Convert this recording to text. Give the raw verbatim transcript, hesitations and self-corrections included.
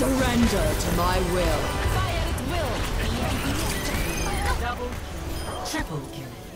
Surrender to my will. Fire at will. Double, triple kill.